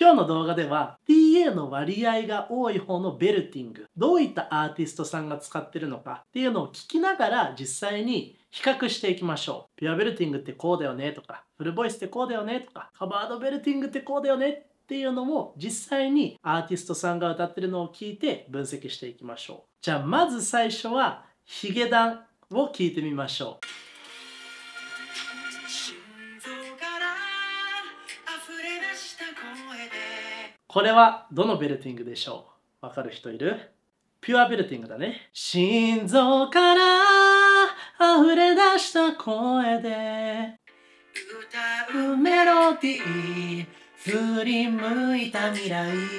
今日の動画では TA の割合が多い方のベルティング、どういったアーティストさんが使ってるのかっていうのを聞きながら実際に比較していきましょう。ピュアベルティングってこうだよねとか、フルボイスってこうだよねとか、カバードベルティングってこうだよねっていうのも実際にアーティストさんが歌ってるのを聞いて分析していきましょう。じゃあまず最初はヒゲダンを聞いてみましょう。これはどのベルティングでしょう？わかる人いる？ピュアベルティングだね。心臓から溢れ出した声で歌うメロディー、振り向いた未来、君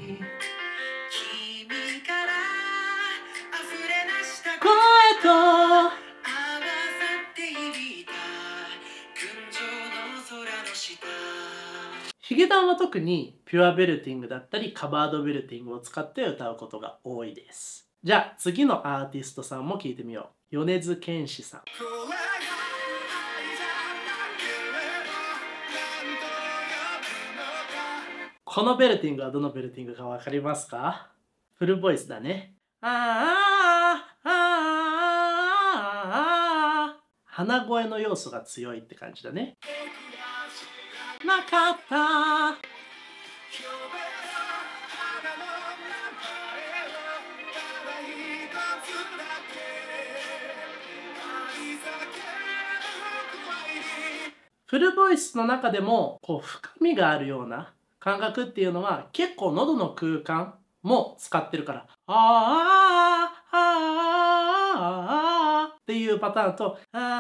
から溢れ出した声と合わさって響いた群青の空の下。ヒゲダンは特にピュアベルティングだったりカバードベルティングを使って歌うことが多いです。じゃあ次のアーティストさんも聞いてみよう。米津玄師さん。このベルティングはどのベルティングかわかりますか？フルボイスだね。鼻声の要素が強いって感じだね。なかった。フルボイスの中でも深みがあるような感覚っていうのは結構喉の空間も使ってるから、っていうパターンと、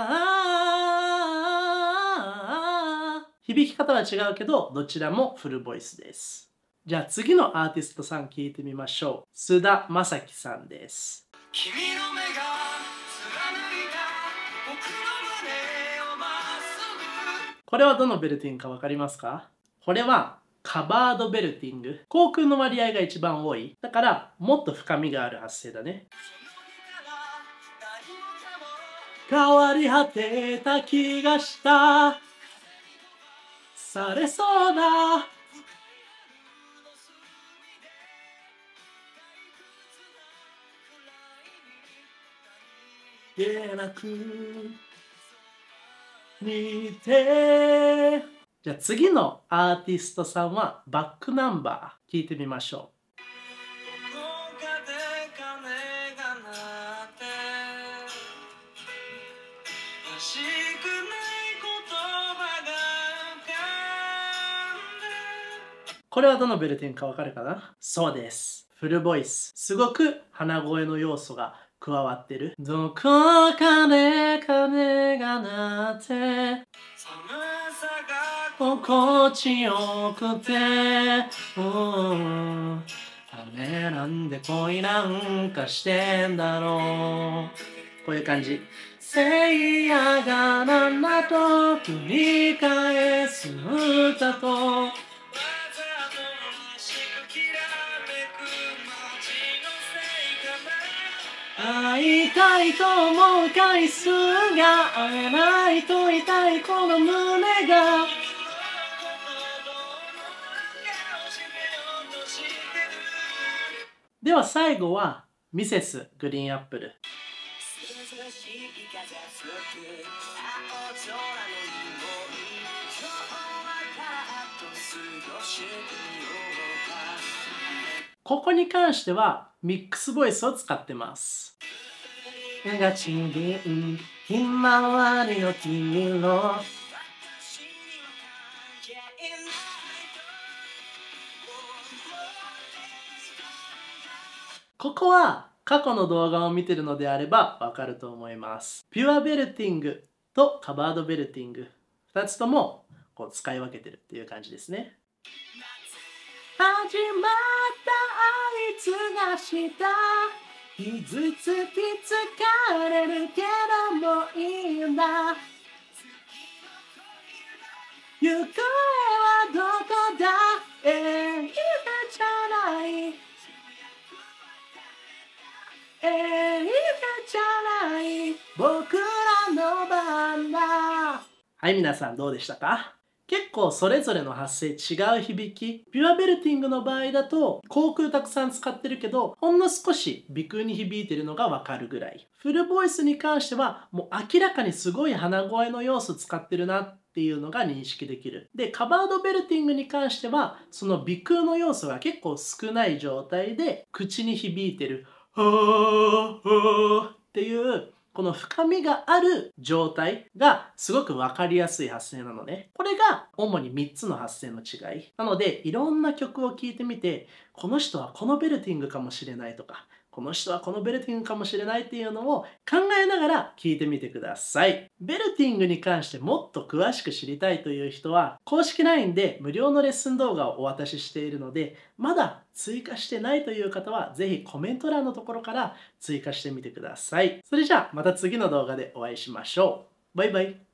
響き方は違うけどどちらもフルボイスです。じゃあ次のアーティストさん聞いてみましょう。菅田将暉さんです。君の目が貫いた僕の胸をまっすぐ。これはどのベルティングかわかりますか？これはカバードベルティング。口腔の割合が一番多い。だからもっと深みがある発声だね。変わり果てた気がした、されそうなでなく似て。じゃあ次のアーティストさんはバックナンバー聞いてみましょう。これはどのベルティングかわかるかな？そうです。フルボイス。すごく鼻声の要素が加わってる。どこかで鐘が鳴って、心地よくて、誰なんで恋なんかしてんだろう。こういう感じ。聖夜が7と繰り返す歌と、会いたいと思う回数が会えないと痛いこの胸が。では最後はミセスグリーンアップル。ここに関してはミックスボイスを使ってます。がちぎんひまわりの黄色、ここは過去の動画を見てるのであればわかると思います。ピュアベルティングとカバードベルティング、2つとも使い分けてるっていう感じですね。始まったあいつがした傷つき疲れるけどもいいんだ、行方はどこだ、映画じゃない映画じゃない僕らの番だ。はい、皆さんどうでしたか？ 結構それぞれの発声違う響き。ピュアベルティングの場合だと、口腔たくさん使ってるけど、ほんの少し鼻腔に響いてるのがわかるぐらい。フルボイスに関しては、もう明らかにすごい鼻声の要素使ってるなっていうのが認識できる。で、カバードベルティングに関しては、その鼻腔の要素が結構少ない状態で、口に響いてる、はーはーっていうこの深みがある状態がすごくわかりやすい発声なのね。これが主に3つの発声の違い。なので、いろんな曲を聴いてみて、この人はこのベルティングかもしれないとか、この人はこのベルティングかもしれないっていうのを考えながら聞いてみてください。ベルティングに関してもっと詳しく知りたいという人は、公式 LINE で無料のレッスン動画をお渡ししているので、まだ追加してないという方は、ぜひコメント欄のところから追加してみてください。それじゃあ、また次の動画でお会いしましょう。バイバイ。